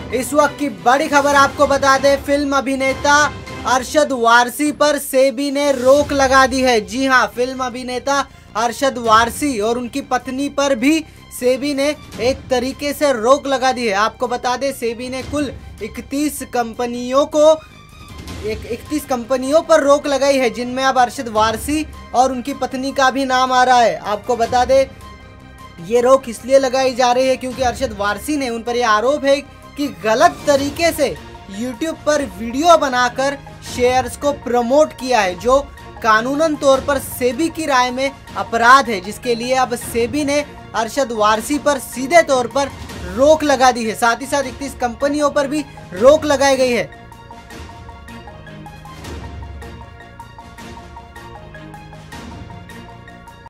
इस वक्त की बड़ी खबर आपको बता दें, फिल्म अभिनेता अरशद वारसी पर सेबी ने रोक लगा दी है। जी हां, फिल्म अभिनेता अरशद वारसी और उनकी पत्नी पर भी सेबी ने एक तरीके से रोक लगा दी है। आपको बता दें, सेबी ने कुल 31 कंपनियों पर रोक लगाई है, जिनमें अब अरशद वारसी और उनकी पत्नी का भी नाम आ रहा है। आपको बता दें, ये रोक इसलिए लगाई जा रही है क्योंकि अरशद वारसी ने, उन पर यह आरोप है कि गलत तरीके से YouTube पर वीडियो बनाकर शेयर्स को प्रमोट किया है, जो कानूनन तौर पर सेबी की राय में अपराध है, जिसके लिए अब सेबी ने अरशद वारसी पर सीधे तौर पर रोक लगा दी है। साथ ही साथ 31 कंपनियों पर भी रोक लगाई गई है।